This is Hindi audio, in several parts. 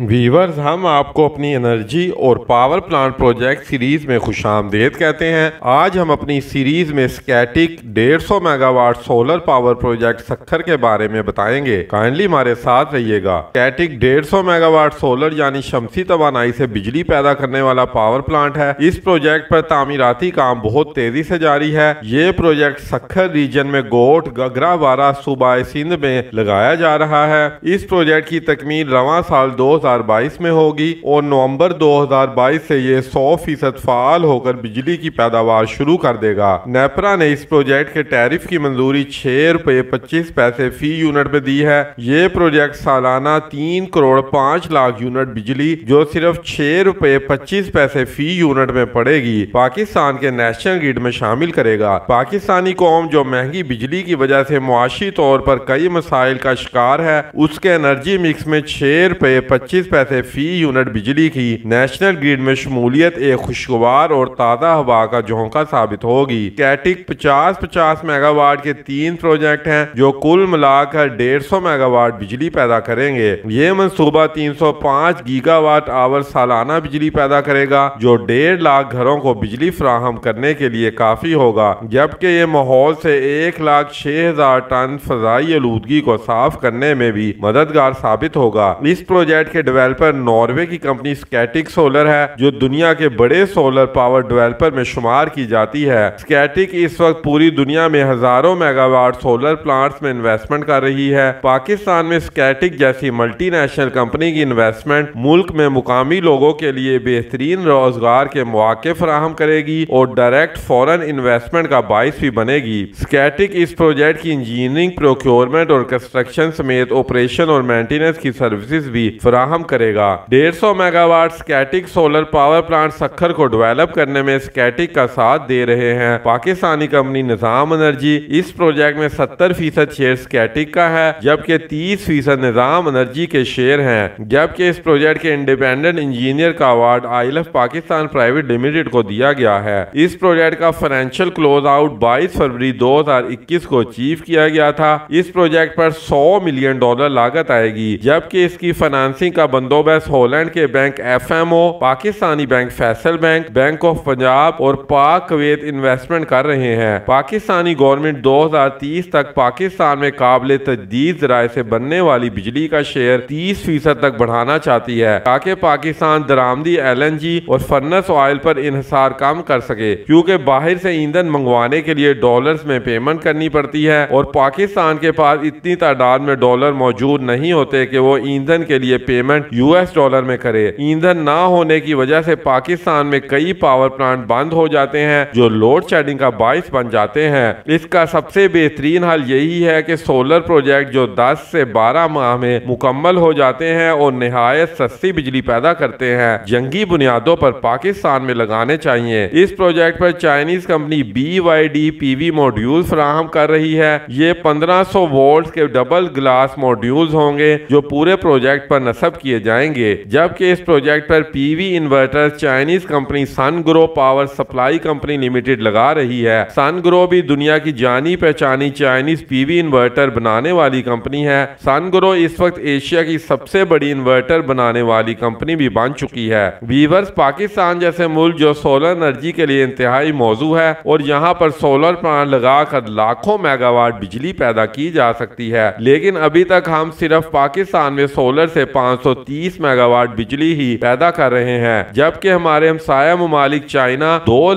वीवर्स, हम आपको अपनी एनर्जी और पावर प्लांट प्रोजेक्ट सीरीज में खुशामदीद कहते हैं। आज हम अपनी सीरीज में Scatec 150 megawatt solar power project Sukkur के बारे में बताएंगे। काइंडली हमारे साथ रहिएगा। स्कैटिक 150 मेगावाट सोलर यानी शमसी तवानाई से बिजली पैदा करने वाला पावर प्लांट है। इस प्रोजेक्ट पर तामीराती काम बहुत तेजी से जारी है। ये प्रोजेक्ट सक्खर रीजन में गोट गगरावारा सूबा सिंध में लगाया जा रहा है। इस प्रोजेक्ट की तकमील रवां साल 2022 में होगी और नवंबर 2022 से ये 100% फाल होकर बिजली की पैदावार शुरू कर देगा। नेपरा ने इस प्रोजेक्ट के टैरिफ की मंजूरी 6 रुपए 25 पैसे फी यूनिट में दी है। ये प्रोजेक्ट सालाना 3 करोड़ 5 लाख यूनिट बिजली जो सिर्फ 6 रुपए 25 पैसे फी यूनिट में पड़ेगी पाकिस्तान के नेशनल ग्रिड में शामिल करेगा। पाकिस्तानी कौम जो महंगी बिजली की वजह से मुआशी तौर पर कई मसाइल का शिकार है, उसके एनर्जी मिक्स में 6 रुपए 25 पैसे फी यूनिट बिजली की नेशनल ग्रिड में शमूलियत एक खुशगवार और ताज़ा हवा का झोंका साबित होगी। स्कैटिक 50-50 मेगावाट के 3 प्रोजेक्ट हैं जो कुल मिलाकर 150 मेगावाट बिजली पैदा करेंगे। ये मंसूबा 305 गीगावाट आवर सालाना बिजली पैदा करेगा जो 1.5 लाख घरों को बिजली फराहम करने के लिए काफी होगा, जबकि ये माहौल से 1,06,000 टन फजाई आलूदगी को साफ करने में भी मददगार साबित होगा। इस प्रोजेक्ट के डेवलपर नॉर्वे की कंपनी स्कैटिक सोलर है जो दुनिया के बड़े सोलर पावर डेवलपर में शुमार की जाती है। स्कैटिक इस वक्त पूरी दुनिया में हजारों मेगावाट सोलर प्लांट्स में इन्वेस्टमेंट कर रही है। पाकिस्तान में स्कैटिक जैसी मल्टीनेशनल कंपनी की इन्वेस्टमेंट मुल्क में मुकामी लोगों के लिए बेहतरीन रोजगार के मौके फराहम करेगी और डायरेक्ट फॉरेन इन्वेस्टमेंट का बाइस भी बनेगी। स्कैटिक इस प्रोजेक्ट की इंजीनियरिंग, प्रोक्योरमेंट और कंस्ट्रक्शन समेत ऑपरेशन और मेंटेनेंस की सर्विसेज भी फराहम करेगा। 150 megawatt Scatec solar power plant Sukkur को डेवलप करने में स्कैटिक का साथ दे रहे हैं पाकिस्तानी कंपनी निजाम एनर्जी। इस प्रोजेक्ट में 70% शेयर स्कैटिक का है जबकि 30% निजाम एनर्जी के शेयर हैं। जबकि इस प्रोजेक्ट के इंडिपेंडेंट इंजीनियर का award ILF Pakistan private limited को दिया गया है। इस प्रोजेक्ट का फाइनेंशियल क्लोज आउट 22 फरवरी 2021 को अचीव किया गया था। इस प्रोजेक्ट पर $100 मिलियन लागत आएगी, जबकि इसकी फाइनेंसिंग का बंदोबस्त हॉलैंड के bank FMO, Pakistani bank Faysal bank, bank of Punjab और पाक कुवैत इन्वेस्टमेंट कर रहे हैं। पाकिस्तानी गवर्नमेंट 2030 तक पाकिस्तान में काबिल तजदीद ज़राए से बनने वाली बिजली का शेयर 30% तक बढ़ाना चाहती है ताकि पाकिस्तान दरामदी LNG और फर्नेस ऑयल पर इन्हिसार कम कर सके, क्योंकि बाहर से ईंधन मंगवाने के लिए डॉलर्स में पेमेंट करनी पड़ती है और पाकिस्तान के पास इतनी तादाद में डॉलर मौजूद नहीं होते कि वो ईंधन के लिए पेमेंट US डॉलर में करे। ईंधन ना होने की वजह से पाकिस्तान में कई पावर प्लांट बंद हो जाते हैं जो लोड शेडिंग का बाइस बन जाते हैं। इसका सबसे बेहतरीन हल यही है कि सोलर प्रोजेक्ट जो 10 से 12 माह में मुकम्मल हो जाते हैं और निहायत सस्ती बिजली पैदा करते हैं, जंगी बुनियादों पर पाकिस्तान में लगाने चाहिए। इस प्रोजेक्ट पर Chinese company BYD PV module फराहम कर रही है। ये 1500 वोल्ट के डबल ग्लास मॉड्यूल्स होंगे जो पूरे प्रोजेक्ट पर नस्ब किए जाएंगे, जबकि इस प्रोजेक्ट पर PV inverter Chinese company Sungrow power supply company limited लगा रही है। सनग्रो भी दुनिया की जानी पहचानी चाइनीज PV इन्वर्टर बनाने वाली कंपनी है। सनग्रो इस वक्त एशिया की सबसे बड़ी इन्वर्टर बनाने वाली कंपनी भी बन चुकी है। वीवर्स, पाकिस्तान जैसे मुल्क जो सोलर एनर्जी के लिए इंतहाई मौजू है और यहाँ पर सोलर प्लांट लगाकर लाखों मेगावाट बिजली पैदा की जा सकती है, लेकिन अभी तक हम सिर्फ पाकिस्तान में सोलर से 530 मेगावाट बिजली ही पैदा कर रहे हैं, जबकि हमारे हमसाया ममालिक चाइना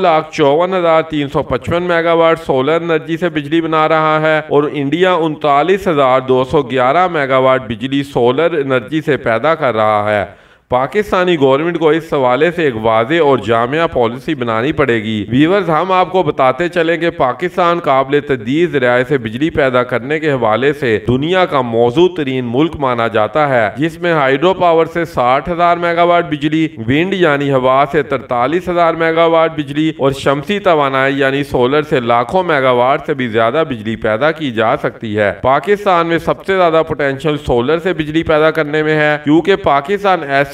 2,54,355 मेगावाट सोलर एनर्जी से बिजली बना रहा है और इंडिया 39,211 मेगावाट बिजली सोलर एनर्जी से पैदा कर रहा है। पाकिस्तानी गवर्नमेंट को इस हवाले से एक वाज़ेह और जामिया पॉलिसी बनानी पड़ेगी। व्यूअर्स, हम आपको बताते चले कि पाकिस्तान काबिल तजदीद ज़राए से बिजली पैदा करने के हवाले से दुनिया का मौजूद तरीन मुल्क माना जाता है, जिसमें हाइड्रो पावर से 60,000 मेगावाट बिजली, विंड यानी हवा से 43,000 मेगावाट बिजली और शमसी तवानाई यानी सोलर से लाखों मेगावाट से भी ज्यादा बिजली पैदा की जा सकती है। पाकिस्तान में सबसे ज्यादा पोटेंशियल सोलर से बिजली पैदा करने में है, क्योंकि पाकिस्तान ऐसे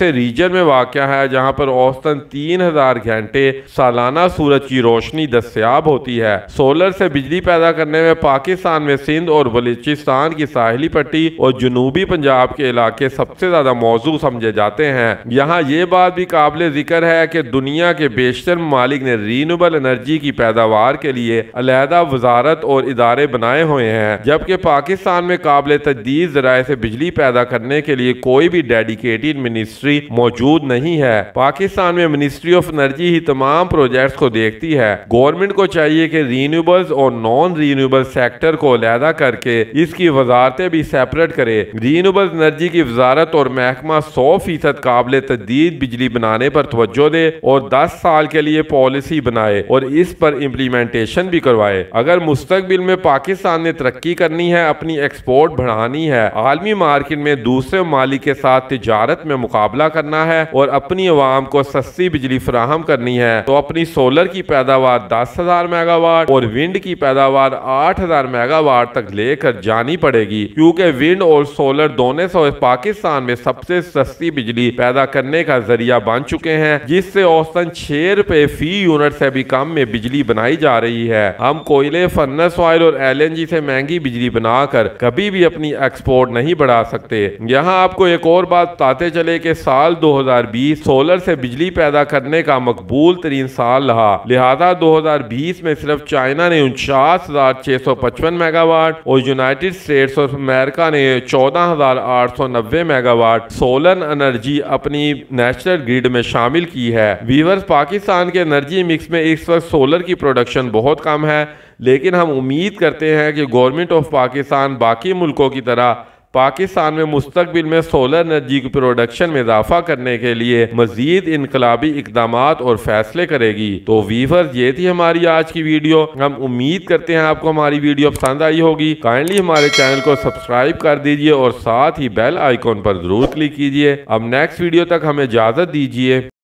ऐसे रीजन में वाक़या है जहां पर औसतन 3000 घंटे सालाना सूरज की रोशनी दस्तयाब होती है। सोलर से बिजली पैदा करने में पाकिस्तान में सिंध और बलूचिस्तान की साहिली पट्टी और जनूबी पंजाब के इलाके सबसे ज्यादा मौजू समझे जाते हैं। यहाँ ये बात भी काबिल जिक्र है कि दुनिया के बेशतर ममालिक ने रीन्यूएबल एनर्जी की पैदावार के लिए अलहदा वजारत और इदारे बनाए हुए हैं, जबकि पाकिस्तान में काबिल तजदीद ज़राए से बिजली पैदा करने के लिए कोई भी डेडिकेटेड मिनिस्ट्री मौजूद नहीं है। पाकिस्तान में मिनिस्ट्री ऑफ एनर्जी ही तमाम प्रोजेक्ट्स को देखती है। गवर्नमेंट को चाहिए कि रीन्यूएबल्स और नॉन रीन्यूएबल सेक्टर को अलहदा करके इसकी वजारतें भी सेपरेट करे। रीन्यूएबल एनर्जी की वजारत और महकमा 100% काबिल तजदीद बिजली बनाने पर तवज्जो दे और 10 साल के लिए पॉलिसी बनाए और इस पर इम्प्लीमेंटेशन भी करवाए। अगर मुस्तकबिल में पाकिस्तान ने तरक्की करनी है, अपनी एक्सपोर्ट बढ़ानी है, आलमी मार्केट में दूसरे ममालिक के साथ तिजारत में मुकाबला करना है और अपनी अवाम को सस्ती बिजली फराहम करनी है, तो अपनी सोलर की पैदावार 10,000 मेगावाट और विंड की पैदावार 8,000 मेगावाट तक लेकर जानी पड़ेगी, क्योंकि विंड और सोलर दोनों से पाकिस्तान में सबसे सस्ती बिजली पैदा करने का जरिया बन चुके हैं, जिससे औसतन 6 रुपए फी यूनिट से भी कम में बिजली बनाई जा रही है। हम कोयले, फर्नेस ऑयल और LNG से महंगी बिजली बनाकर कभी भी अपनी एक्सपोर्ट नहीं बढ़ा सकते। यहाँ आपको एक और बात बताते चले कि साल 2020 सोलर से बिजली पैदा करने का मकबूल तरीन साल रहा, लिहाजा 2020 में सिर्फ चाइना ने 49,655 मेगावाट और यूनाइटेड स्टेट्स ऑफ अमेरिका ने 14,890 मेगावाट सोलर एनर्जी अपनी नेशनल ग्रिड में शामिल की है। वीवर्स, पाकिस्तान के एनर्जी मिक्स में इस वक्त सोलर की प्रोडक्शन बहुत कम है, लेकिन हम उम्मीद करते हैं कि गवर्नमेंट ऑफ पाकिस्तान बाकी मुल्कों की तरह पाकिस्तान में मुस्तकबिल में सोलर एनर्जी की प्रोडक्शन में इजाफा करने के लिए मजीद इनकलाबी इकदामात और फैसले करेगी। तो वीवर्स, ये थी हमारी आज की वीडियो। हम उम्मीद करते हैं आपको हमारी वीडियो पसंद आई होगी। काइंडली हमारे चैनल को सब्सक्राइब कर दीजिए और साथ ही बेल आइकॉन पर जरूर क्लिक कीजिए। अब नेक्स्ट वीडियो तक हमें इजाजत दीजिए।